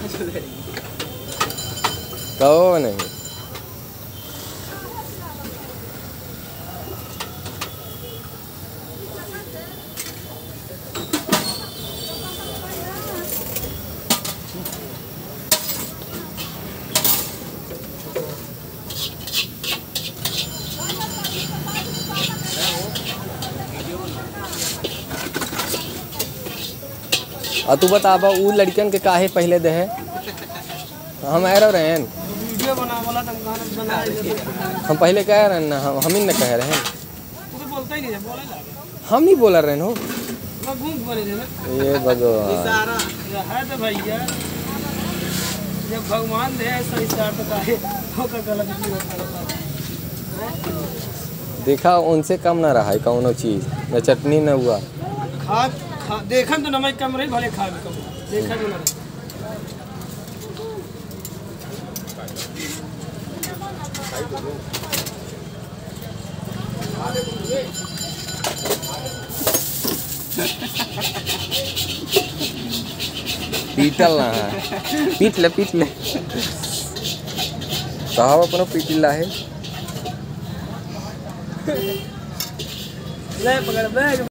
कहो नहीं और तू बताबा वो लड़कियन के काहे पहले दे है हम एरो रहे हैं वीडियो बना वाला हम पहले कह रहे हैं ना हम ही न कह रहे हैं तू तो बोलता ही नहीं है बोले हम नहीं बोल रहे हो मैं घूम बने थे ना ये भगवान है तो भैया जब भगवान दे ऐसा इशारा तो काहे हो का गलत नहीं होता देखा उनसे कम ना रहा है कौनो चीज न चटनी न हुआ खा देखन तो नमक कम रही भले खा भी कम देखा भी ना पीटल ना है पीट ले साहब अपना पीटला है ले पकड़ बैग